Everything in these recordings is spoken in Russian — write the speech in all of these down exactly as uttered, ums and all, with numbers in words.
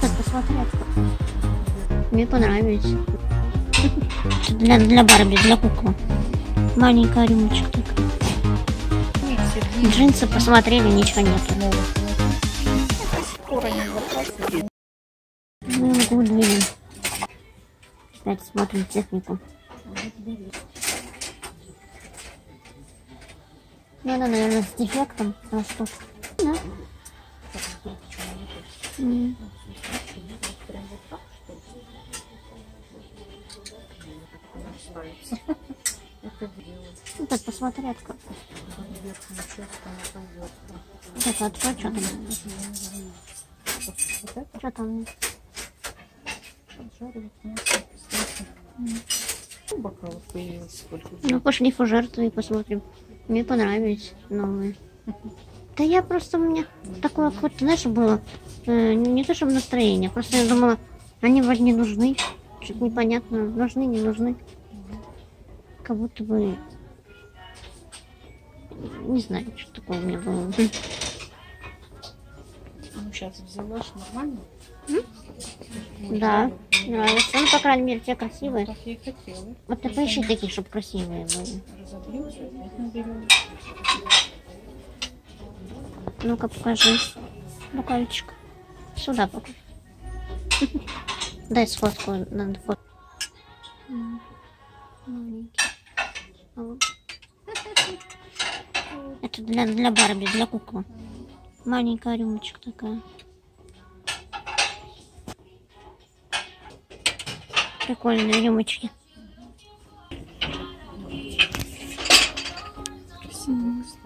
Так, посмотреть. Мне понравилось. Для, для Барби, для куклы. Маленькая рюмочка такая. Джинсы посмотрели, ничего нету. Ну, выдвинем. Опять смотрим технику. Ну, она, наверное, с дефектом. А что? Да. Mm. Ну, так посмотреть как. Это от что, что там? Что там? Ну, пошли фужерты и посмотрим. Мне понравились новые. Да я просто, у меня такое какое-то, знаешь, было, э, не то чтобы настроение, просто я думала, они вроде не нужны, что-то непонятно, нужны, не нужны. Как будто бы, не знаю, что такое у меня было. Ну, сейчас взяла, нормально? Да, нравится. Ну, по крайней мере, те красивые. Так я и хотела. Вот ты поищи такие, чтобы красивые были. Разобьемся, опять наберем. Ну-ка, покажи. Буквальчик. Сюда пока. Дай сфотку, надо фото. Маленький. Это для, для Барби, для куклы. Маленькая рюмочка такая. Прикольные рюмочки. Красивые, кстати.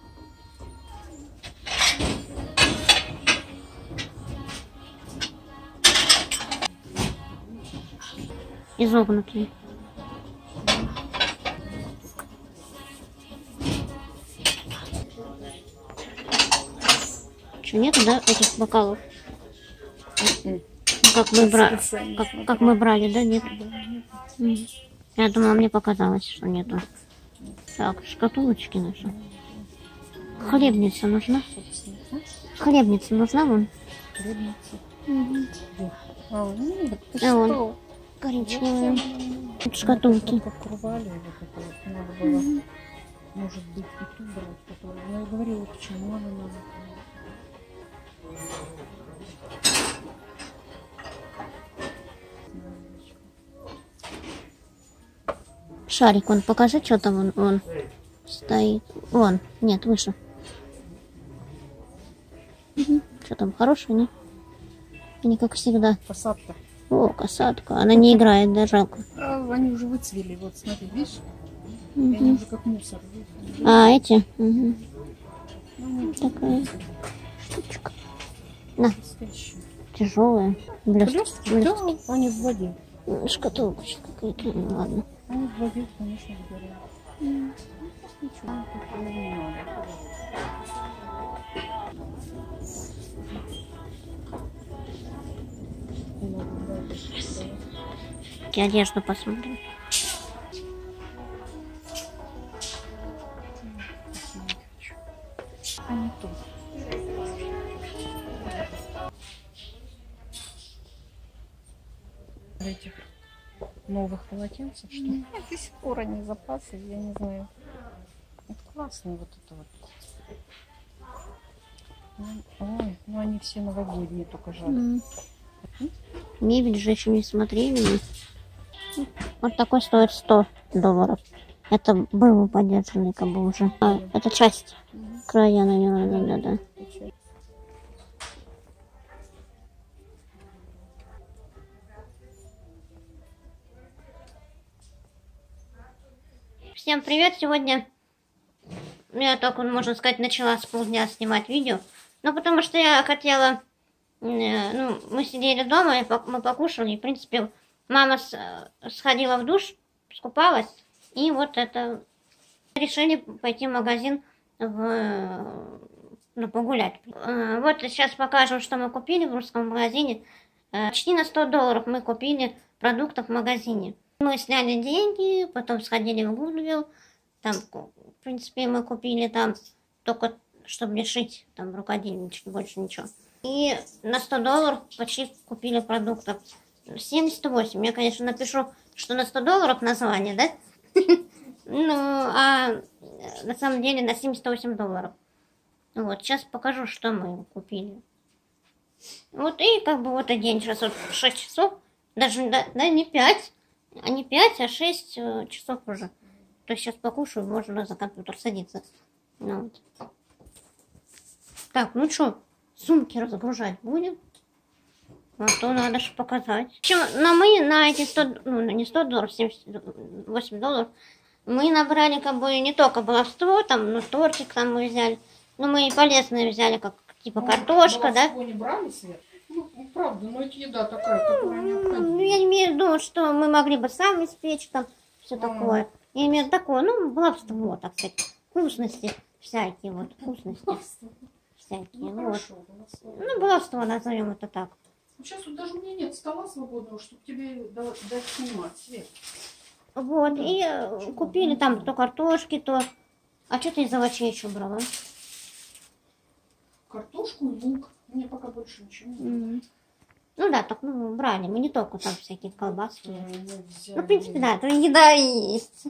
Изогнутые. Что, нету, да, этих бокалов? Как мы, бра... как, как мы брали, да, нет? Я думала, мне показалось, что нету. Так, шкатулочки наши. Хлебница нужна? Хлебница нужна вон? Хлебница. Угу. А, нет, ты а что? вон, коричневые. Тут шкатулки. Как рвали вот это вот. Надо было, угу. Может быть, и ту брать, которую. Но я говорила, почему она надо. Шарик, он покажи, что там он, он стоит. Вон, нет, выше. Угу. Что там, хороший, не? Не как всегда. Касатка. О, касатка. Она не играет, да, жалко. А, они уже выцвели, вот смотри, видишь? Угу. Они уже как мусор. А, эти? Угу. Ну, такая штучка. На. Тяжелая. Блестки. Да, они в воде. Шкатулка какая-то, ну, ладно. Они в воде, конечно, сгорят. Mm. Ничего, такого не надо. Одежду посмотрим. А не то. Этих новых полотенцев, что mm. до сих пор они запасы, я не знаю. Это классно вот это вот. Ой, ну они все новогодние, только жаль. Mm. Мебель же еще не смотрели. Вот такой стоит сто долларов. Это был поддержанный, как бы уже. А, это часть. Mm. Края, наверное, да, да, да. Всем привет! Сегодня я только, можно сказать, начала с полдня снимать видео. Ну, потому что я хотела... Ну, мы сидели дома, мы покушали. И, в принципе, мама сходила в душ, скупалась. И вот это... Решили пойти в магазин в... ну, погулять. Вот сейчас покажу, что мы купили в русском магазине. Почти на сто долларов мы купили продуктов в магазине. Мы сняли деньги, потом сходили в Goodwill. Там, в принципе, мы купили там только, чтобы не шить, там, рукодельнички, больше ничего. И на сто долларов почти купили продуктов. семьдесят восемь. Я, конечно, напишу, что на сто долларов название, да? Ну, а на самом деле на семьдесят восемь долларов. Вот, сейчас покажу, что мы купили. Вот, и как бы вот и день. Сейчас вот шесть часов. Даже, да, да, не пять. А не пять, а шесть часов уже. То есть сейчас покушаю, можно за компьютер садиться. Ну, вот. Так, ну что, сумки разгружать будем? А то надо же показать. В общем, но мы на эти сто, ну не сто долларов, семьдесят восемь долларов, мы набрали как бы не только баловство, там, ну тортик там мы взяли, но мы и полезные взяли, как типа картошка, да? Не брали, Свет? Ну, правда, но это еда такая, которая необходима. Ну, я имею в виду, что мы могли бы сами испечь там, все а. такое. Я имею в виду такое, ну, баловство, так сказать, вкусности всякие, вот, вкусности. Всякие, ну, вот. Хорошо, ну, баловство назовем это так. Сейчас вот даже у меня нет стола свободного, чтобы тебе дать снимать, Свет. Вот, да, и чего? Купили там то картошки, то... А что ты из овощей еще брала? Картошку и лук. Мне пока больше ничего не mm. Ну да, так ну брали. Мы не только там всякие колбаски. Ну, в принципе, да, то еда есть.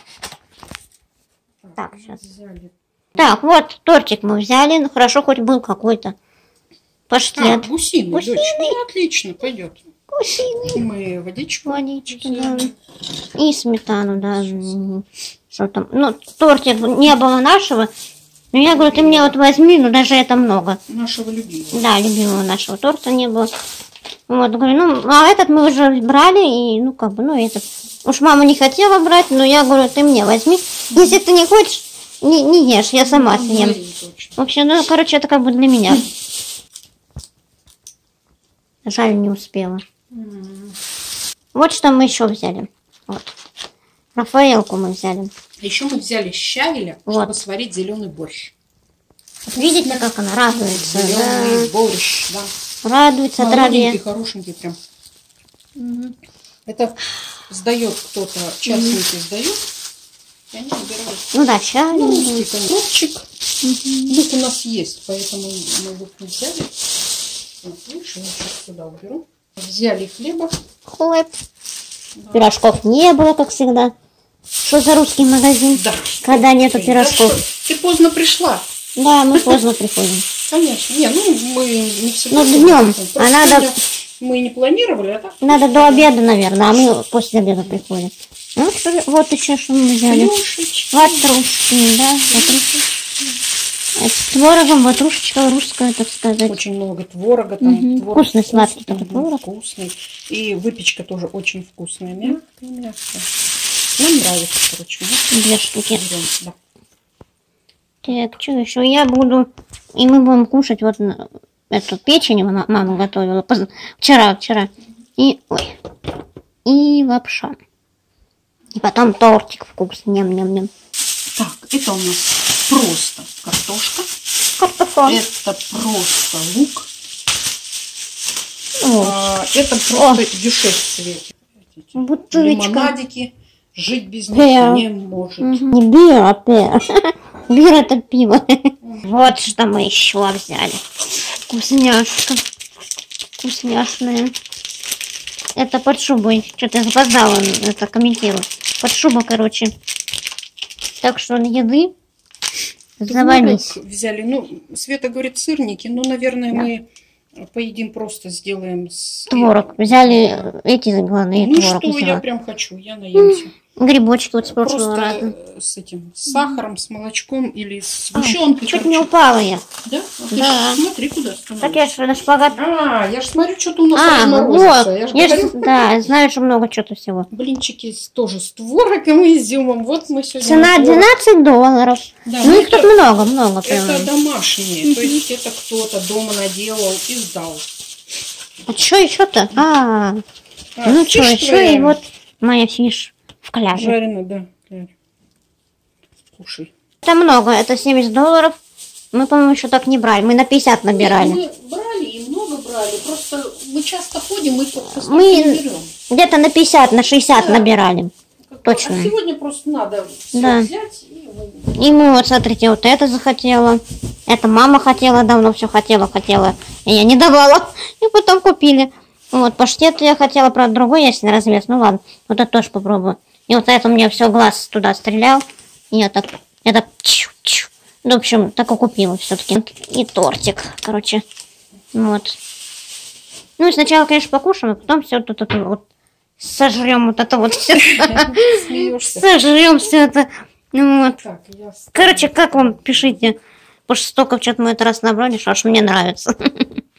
Так, так сейчас. Взяли. Так, вот, тортик мы взяли. Ну, хорошо, хоть был какой-то. Паштет. А, гусиный, гусиный. Дочь. Ну, отлично, пойдет. Гусиный. И мы водичку. Водичку, да. И сметану, да. Что там? Ну, тортик не было нашего. Ну, я говорю, ты мне вот возьми, ну, даже это много. Нашего любимого. Да, любимого нашего торта не было. Вот, говорю, ну, а этот мы уже брали, и, ну, как бы, ну, этот... Уж мама не хотела брать, но я говорю, ты мне возьми. Если ты не хочешь, не, не ешь, я сама ну, съем. В общем, ну, короче, это как бы для меня. Жаль, не успела. Mm. Вот что мы еще взяли. Вот. Рафаэлку мы взяли. Еще мы взяли щавеля, вот, чтобы сварить зеленый борщ. Вот видите, как она радуется? Зеленый да. борщ, да. Радуется траве. Хорошенький прям. Угу. Это сдает кто-то, частники угу. сдают, и они набирают. Ну да, щавель. Ну, русский конопчик. Угу. Лук у нас есть, поэтому мы лук не взяли. Вот, видишь, я сейчас сюда уберу. Взяли хлеба. Хлеб. Да. Пирожков не было, как всегда. Что за русский магазин? Да. Когда нету да, пирожков. Да, ты поздно пришла. Да, мы поздно приходим. Конечно. Не, ну мы не всегда. Ну днем. А надо... Мы не планировали, а так? Надо до обеда, наверное, а мы после обеда приходим. Ну, что ли? Вот еще что мы взяли. Ватрушечки. Ватрушки, да, ватрушки. С творогом, ватрушечка русская, так сказать. Очень много творога. Там, угу. творог вкусный, сладкий такой творог. Вкусный. И выпечка тоже очень вкусная. Мягкая, мягкая. Нам нравится, короче. Две штуки. Берем, да. Так, что еще? Я буду... И мы будем кушать вот эту печень, мама готовила вчера, вчера. И... Ой. И лапша. И потом тортик вкусный. Ням-ням-ням. Так, это у нас просто картошка. Картофан. Это просто лук. А, это просто дюшес в свете. Бутылочка. Лимонадики. Жить без них пиво. Не может. Не бир, а пиво. Бир это пиво. Вот что мы еще взяли. Вкусняшка. Вкусняшная. Это под шубой. Что-то запоздала это комментирую. Под шубу, короче. Так что еды завались. Взяли. Ну, Света говорит сырники. Ну, наверное, да. мы поедим просто, сделаем с... Творог. Взяли эти главные ну, творог. Ну, что я прям хочу. Я наемся. Грибочки вот с прошлого раза. С этим, с сахаром, с молочком или с сгущенкой. А, чуть не упала я. Да? А да. Смотри, куда так я же на шпагат. А, я же смотрю, что-то у нас а, разморозится. Вот. Я, ж я ж, да, знаю, что много чего-то всего. Блинчики тоже с творогом и изюмом. Вот мы сегодня... Цена двенадцать долларов. Да, ну, их тут много-много. Это домашние. То есть это кто-то дома наделал и сдал. А что еще-то? А, а, ну что, еще и вот моя фиш. В кляре. Жарено, да. Кушай. Это много, это семьдесят долларов. Мы, по-моему, еще так не брали. Мы на пятьдесят набирали. Нет, мы брали и много брали. Просто мы часто ходим и мы где-то на пятьдесят, на шестьдесят да. набирали. Точно. А сегодня просто надо все Да. взять и... И мы вот, смотрите, вот это захотела. Это мама хотела, давно все хотела, хотела. И я не давала. И потом купили. Вот, паштет я хотела, правда, другой есть на развес. Ну ладно, вот это тоже попробую. И вот это у меня все глаз туда стрелял. И я так, я так, чу-чу. Ну, в общем, так и купила все-таки. И тортик, короче. Вот. Ну и сначала, конечно, покушаем, а потом все тут это вот сожрем вот это вот все. Смеешься. Сожрем все это. Ну вот. Так, я... Короче, как вам, пишите. Потому что столько в чат мы это раз набрали, что аж мне нравится.